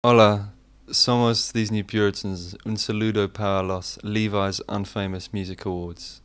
Hola, somos These New Puritans. Un saludo para los Levi's Unfamous Music Awards.